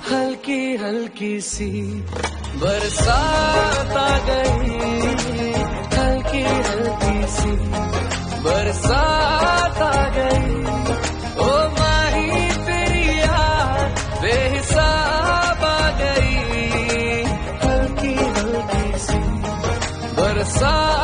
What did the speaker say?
हल्की हल्की सी बरसात आ गई, हल्की हल्की सी बरसात आ गई। ओ माही तेरी याद बेहिसाब आ गई, हल्की हल्की सी बरसात